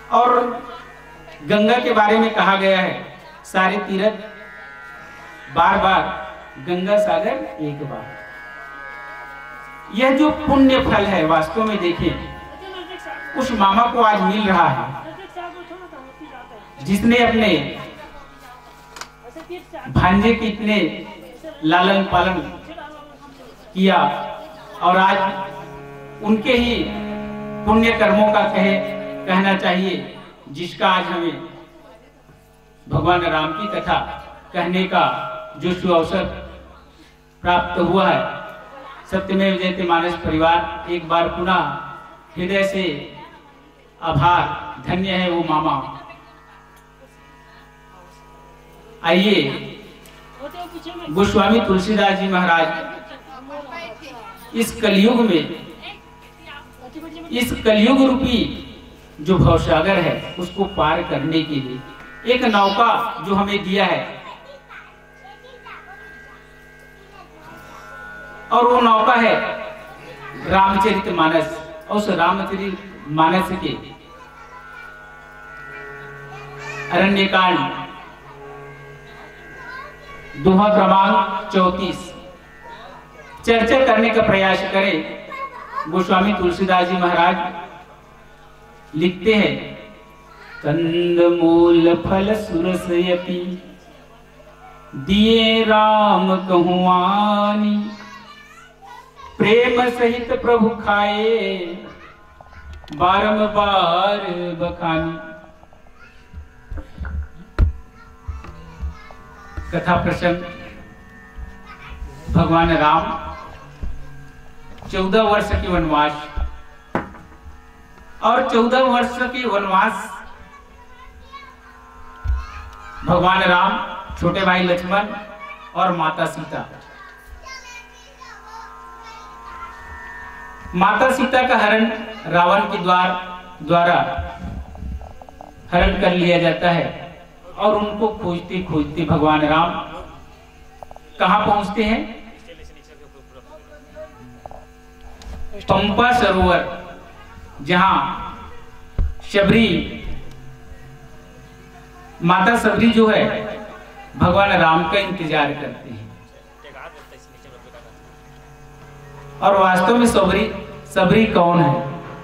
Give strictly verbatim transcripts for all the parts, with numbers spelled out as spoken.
और गंगा के बारे में कहा गया है, सारे तीर्थ बार बार, गंगा सागर एक बार। यह जो पुण्य फल है वास्तव में देखें, उस मामा को आज मिल रहा है जिसने अपने भांजे के इतने लालन पालन किया, और आज उनके ही पुण्य कर्मों का कहे कहना चाहिए, जिसका आज हमें भगवान राम की कथा कहने का जो सुअवसर प्राप्त हुआ है। सत्यमेव जयते मानस परिवार एक बार पुनः हृदय से आभार, धन्य है वो मामा। आइए गोस्वामी तुलसीदास जी महाराज इस कलयुग में, इस कलयुग रूपी जो भवसागर है उसको पार करने के लिए एक नौका जो हमें दिया है, और वो नौका है रामचरितमानस। और उस रामचरितमानस के अरण्यकांड दोहा क्रमांक चौतीस चर्चा करने का प्रयास करें। गोस्वामी तुलसीदास जी महाराज लिखते हैं, कंदमूल फल सुरसयति दिए राम कहुआनी, प्रेम सहित प्रभु खाए बारंबार बखानी। कथा प्रसंग, भगवान राम चौदह वर्ष के वनवास, और चौदह वर्ष के वनवास भगवान राम, छोटे भाई लक्ष्मण और माता सीता। माता सीता का हरण रावण के द्वार द्वारा हरण कर लिया जाता है, और उनको खोजते खोजते भगवान राम कहां पहुंचते हैं? पंपा सरोवर, जहां शबरी माता शबरी जो है भगवान राम का इंतजार करते हैं। और वास्तव में सबरी सबरी कौन है?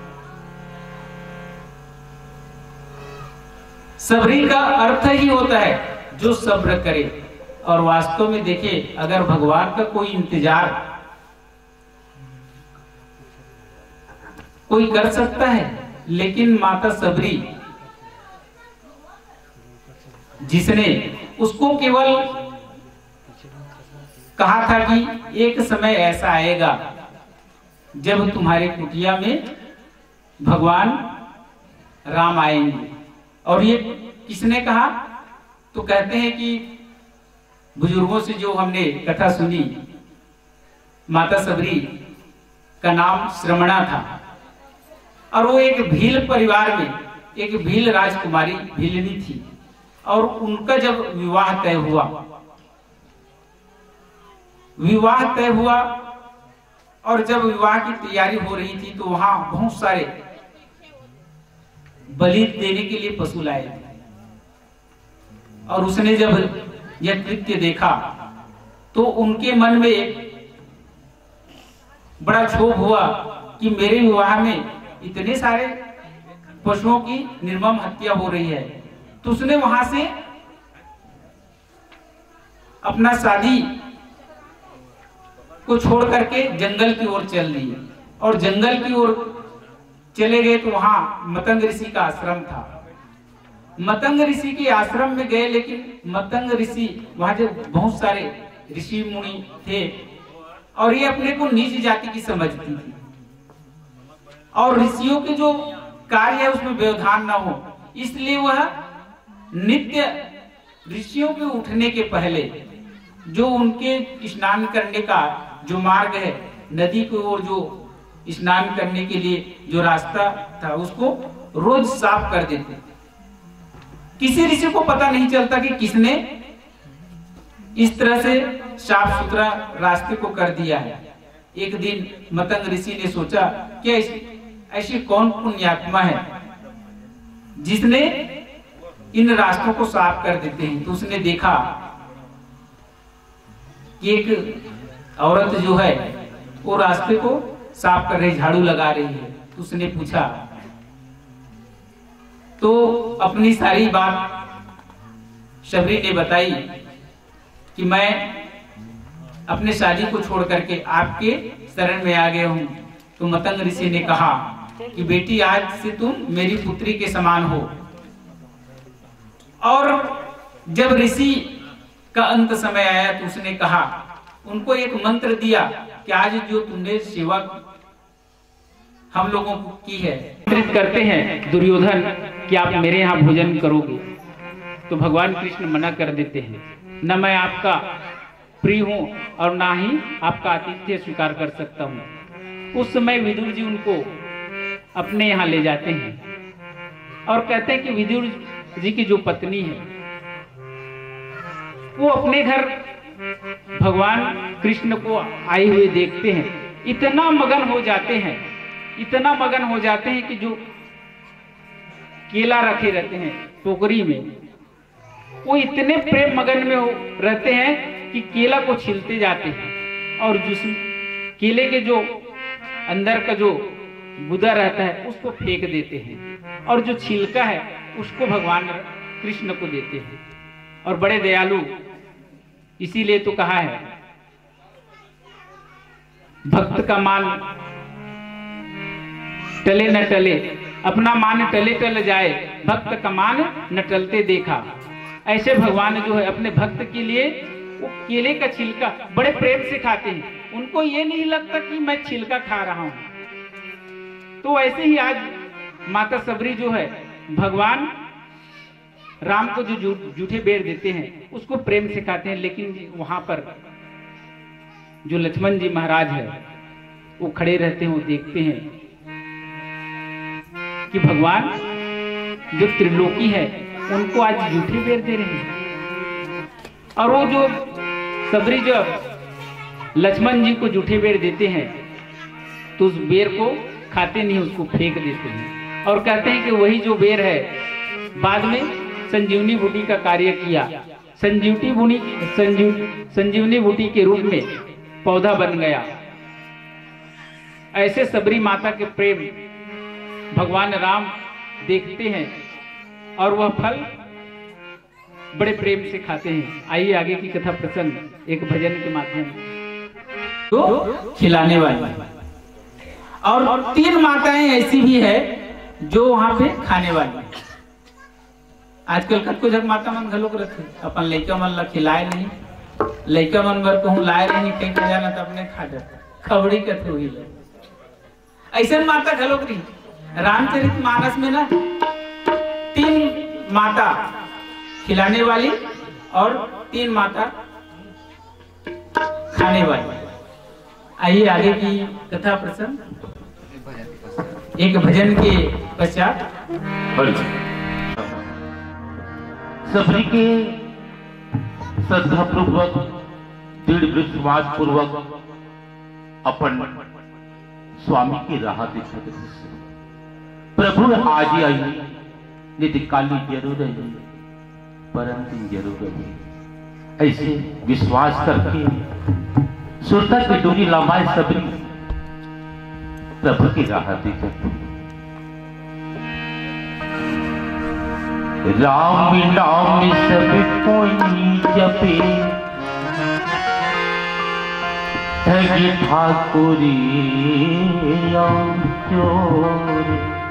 सबरी का अर्थ ही होता है जो सब्र करे। और वास्तव में देखिए, अगर भगवान का कोई इंतजार कोई कर सकता है, लेकिन माता सबरी जिसने उसको केवल कहा था कि एक समय ऐसा आएगा जब तुम्हारे कुटिया में भगवान राम आएंगे। और ये किसने कहा? तो कहते हैं कि बुजुर्गों से जो हमने कथा सुनी, माता सबरी का नाम श्रमणा था, और वो एक भील परिवार में एक भील राजकुमारी भीलनी थी। और उनका जब विवाह तय हुआ विवाह तय हुआ और जब विवाह की तैयारी हो रही थी, तो वहां बहुत सारे बलि देने के लिए पशु लाए थे। और उसने जब यह कृत्य देखा तो उनके मन में एक बड़ा क्षोभ हुआ कि मेरे विवाह में इतने सारे पशुओं की निर्मम हत्या हो रही है। तो उसने वहां से अपना शादी को छोड़ करके जंगल की ओर चल दिए, और जंगल की ओर चले गए तो वहां मतंग ऋषि का आश्रम था। मतंग ऋषि के आश्रम में गए, लेकिन मतंग ऋषि वहां जो बहुत सारे ऋषि मुनि थे, और ये अपने को नीच जाति की समझती थी, और ऋषियों के जो कार्य है उसमें व्यवधान न हो, इसलिए वह नित्य ऋषियों के उठने के पहले जो उनके स्नान करने का जो मार्ग है, नदी की ओर जो स्नान करने के लिए जो रास्ता था, उसको रोज साफ कर देते। किसी ऋषि को पता नहीं चलता कि किसने इस तरह से साफ सुथरा रास्ते को कर दिया है। एक दिन मतंग ऋषि ने सोचा कि ऐसी कौन पुण्यात्मा है जिसने इन रास्तों को साफ कर देते हैं। तो उसने देखा कि एक औरत जो है वो रास्ते को साफ कर रही, झाड़ू लगा रही है। तो उसने पूछा, तो अपनी सारी बात शबरी ने बताई कि मैं अपने शादी को छोड़ करके आपके शरण में आ गया हूं। तो मतंग ऋषि ने कहा कि बेटी, आज से तुम मेरी पुत्री के समान हो। और जब ऋषि का अंत समय आया तो उसने कहा, उनको एक मंत्र दिया कि आज जो तुमने सेवा हम लोगों को की है, आमंत्रित करते हैं दुर्योधन कि आप मेरे यहाँ भोजन करोगे। तो भगवान कृष्ण मना कर देते हैं, न मैं आपका प्रिय हूं और ना ही आपका आतिथ्य स्वीकार कर सकता हूं। उस समय विदुर जी उनको अपने यहाँ ले जाते हैं और कहते हैं कि विदुर जी की जो पत्नी है वो अपने घर भगवान कृष्ण को आए हुए देखते हैं, इतना मगन हो जाते हैं, इतना मगन हो जाते हैं कि जो केला रखे रहते हैं टोकरी में, वो इतने प्रेम मगन में हो रहते हैं कि केला को छीलते जाते हैं और जिस केले के जो अंदर का जो गुदा रहता है उसको फेंक देते हैं और जो छिलका है उसको भगवान कृष्ण को देते हैं। और बड़े दयालु, इसीलिए तो कहा है भक्त का मान टले न टले, अपना मान टले टल जाए, भक्त का मान न टलते देखा। ऐसे भगवान जो है अपने भक्त के लिए वो केले का छिलका बड़े प्रेम से खाते हैं। उनको ये नहीं लगता कि मैं छिलका खा रहा हूं। तो ऐसे ही आज माता सबरी जो है भगवान राम को जो जूठे बेर देते हैं उसको प्रेम से खाते हैं। लेकिन वहां पर जो लक्ष्मण जी महाराज है वो खड़े रहते हैं, वो देखते हैं कि भगवान जो त्रिलोकी है उनको आज जूठे बेर दे रहे हैं। और वो जो सबरी जब लक्ष्मण जी को जूठे बेर देते हैं तो उस बेर को खाते नहीं, उसको फेंक देते हैं और कहते हैं कि वही जो बेर है बाद में संजीवनी बूटी का कार्य किया, संजीवनी बूटी संजीव संजीवनी बूटी के रूप में पौधा बन गया। ऐसे सबरी माता के प्रेम भगवान राम देखते हैं और वह फल बड़े प्रेम से खाते हैं। आइए आगे की कथा प्रसंग एक भजन के माध्यम तो खिलाने वाली, और तीन माताएं ऐसी भी है जो वहां पे खाने वाली। आजकल कतको जग माता मन घलोक रखे, अपन लइका मन ला खिलाए नहीं, लइका मन बर कहूं लाए नहीं, कहीं पे जाना तो अपने खा जाता, खबड़ी कथे हुई ऐसा माता घलोक रही। रामचरित मानस में ना तीन माता खिलाने वाली और तीन माता खाने वाली। आइए आगे की कथा प्रसंग एक भजन के पश्चात। सबरी के श्रद्धा पूर्वक दृढ़ विश्वास पूर्वक अपन स्वामी की राह दिखा प्रभु आज आई निधि काली जरूर है परंतु जरूर है। ऐसे विश्वास करके सुरता की डोरी लंबाए सबरी प्रभु की राह दिखा। राम नाम सब कोई जपे ठगी ठाकुरी चोर,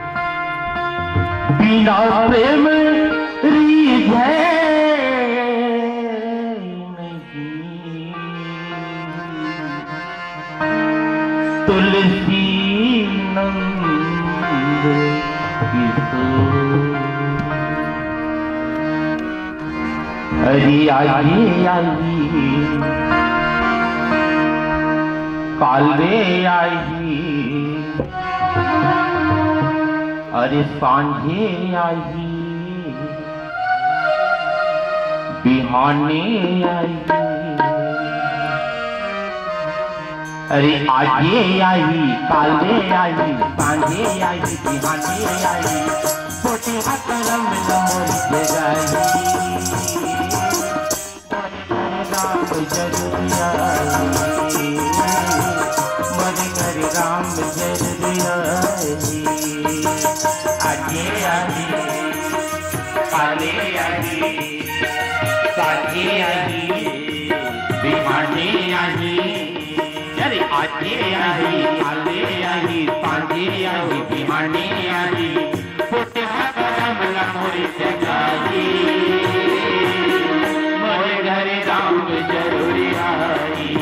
बिना प्रेम रिझे नहीं, तुलसी नंद किशोर। हरि आइए आई काले आई, अरे सांझे आई बिहाने आई, अरे आजे आई काले आई सांझे आई बिहाने आई, छोटे हाथ सांझे आई काले आई सांझे आई बिहाने आई अरे आजे आई काले आई सांझे आई बिहाने आई फुटे कदम मोरी जगाई मोरे घर राम जरूर आई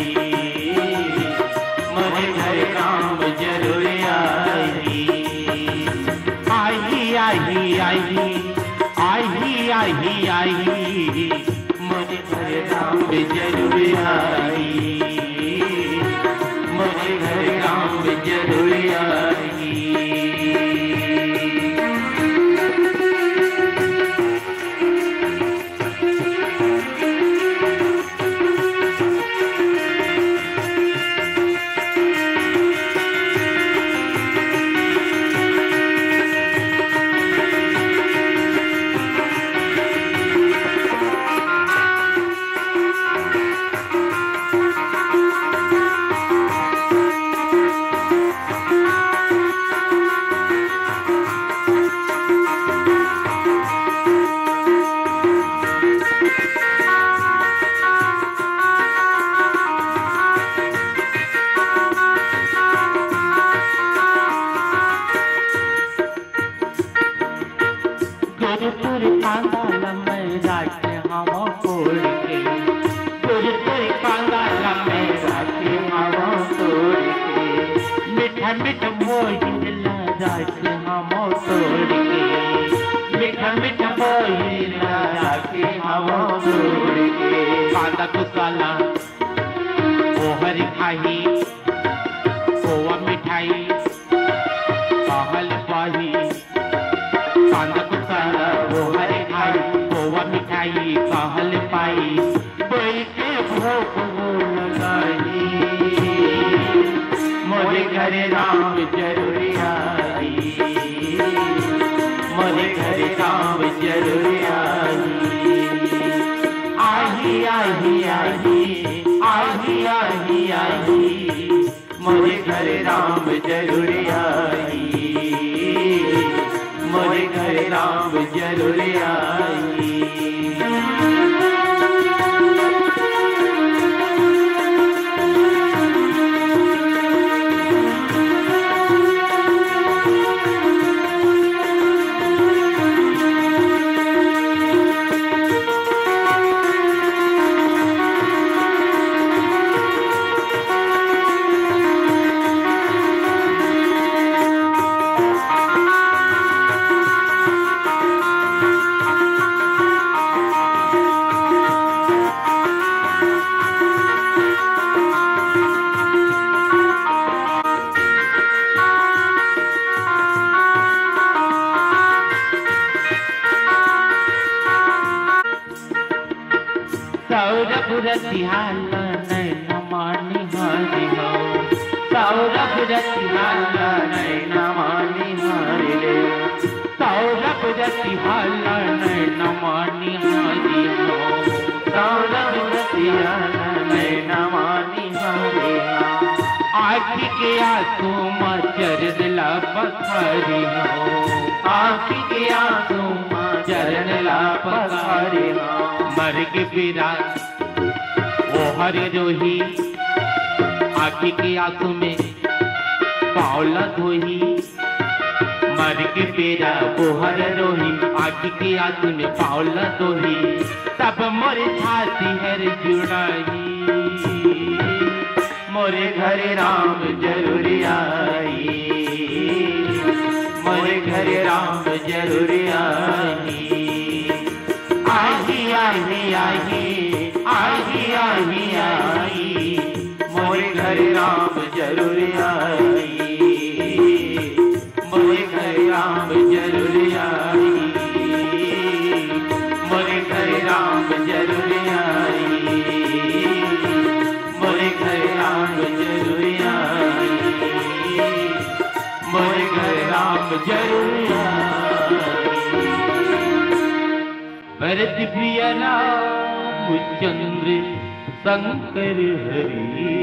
मोरे घर राम जरूर आई आई आई आई आई आई आई मोरे घर राम जरूर आई मोरे घर राम जरूर आई भरत प्रिय राम चंद्र शंकर हरि